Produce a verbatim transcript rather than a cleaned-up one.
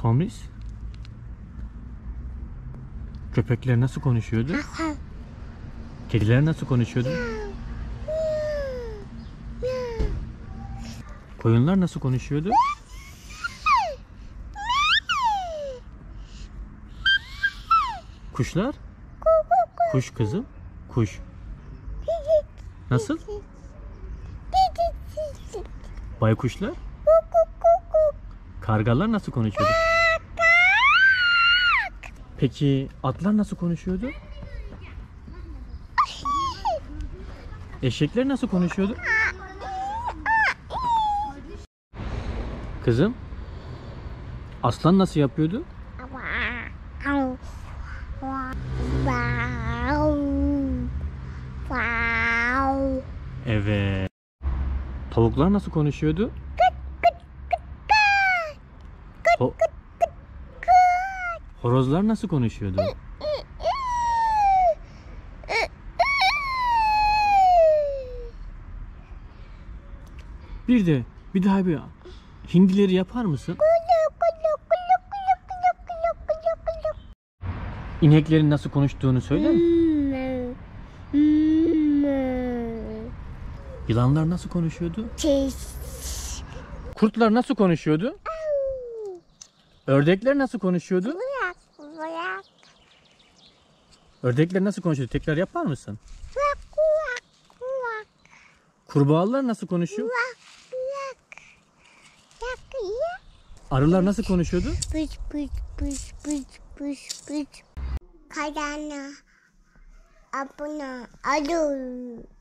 Tomris. Köpekler nasıl konuşuyordu? Kediler nasıl konuşuyordu? Koyunlar nasıl konuşuyordu? Kuşlar? Kuş kızım. Kuş. Nasıl? Baykuşlar? Kargalar nasıl konuşuyordu? Peki atlar nasıl konuşuyordu? Eşekler nasıl konuşuyordu? Kızım, aslan nasıl yapıyordu? Evet. Tavuklar nasıl konuşuyordu? Ho Horozlar nasıl konuşuyordu? Bir de bir daha bir hindileri yapar mısın? İneklerin nasıl konuştuğunu söyler misin? Yılanlar nasıl konuşuyordu? Kurtlar nasıl konuşuyordu? Ördekler nasıl konuşuyordu? Ördekler nasıl konuşuyordu? Tekrar yapar mısın? Kurbağalar nasıl konuşuyor? Arılar nasıl konuşuyordu? Pış pış pış pış pış pış. Kayana. Abuna. Alo.